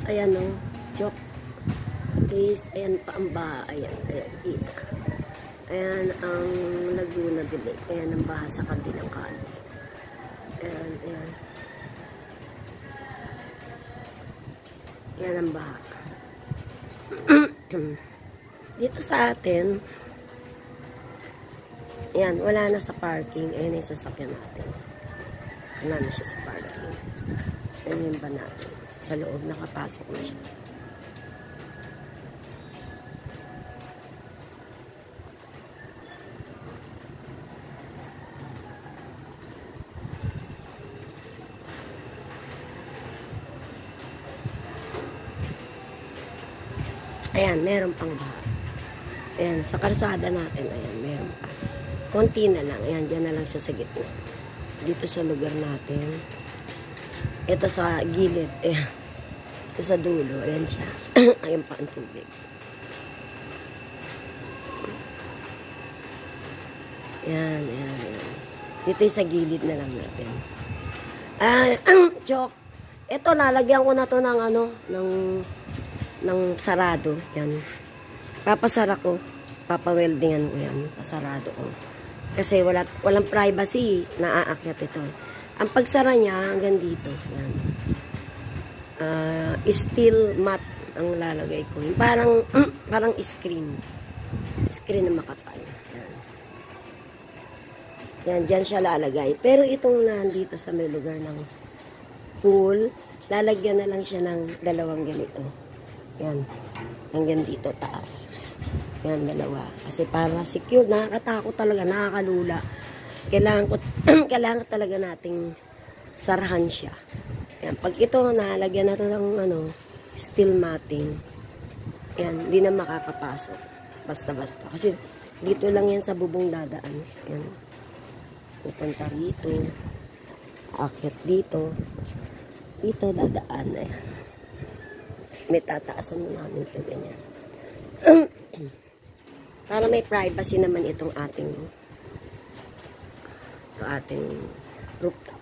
Ayan o. Chok. Please. Ayan pa ang baha. Ayan. Ayan. Kita. Ayan ang Laguna Village. Ayan ang baha sa kabilang kanan. Ayan. Ayan. Ayan ang baha. Dito sa atin, ayan, wala na sa parking. Ayan yung sasakyan natin. Wala na siya sa parking. Ayan yung ba natin. Sa loob, nakapasok na siya. Ayan, meron pang baha. Ayan, sa karsada natin, ayan, meron pa. Konti na lang. Ayan, dyan na lang siya sa gitna. Dito sa lugar natin. Ito sa gilid. Ayan. Ito sa dulo. Ayan siya. Ayan pa ang tubig. Ayan, ayan, ayan. Dito yung sa gilid na lang natin. Chok. Ito, lalagyan ko na to ng ano, ng sarado. Yan. Papasara ko. Papaweldingan ko yan. Pasarado ko. Kasi walang privacy. Naaakyat ito. Ang pagsara niya hanggang dito. Yan. Steel mat ang lalagay ko. Yung parang screen. Screen na makapal. Yan. Yan. Dyan siya lalagay. Pero itong nandito sa may lugar ng pool, lalagyan na lang siya ng dalawang ganito. Yan. Hanggang dito taas. Yan, dalawa. Kasi para secure, nakakatakot talaga, nakakalula. Kailangan talaga nating sarahan siya. Yan, pag ito, nalagyan na ito ng steel matting. Yan, hindi na makakapasok. Basta-basta. Kasi dito lang yan sa bubong dadaan. Yan. Pupunta rito. Aakyat dito. Dito dadaan. Ayan. May tataasan mo namin ito. Ganyan. Para may privacy naman itong ating rooftop.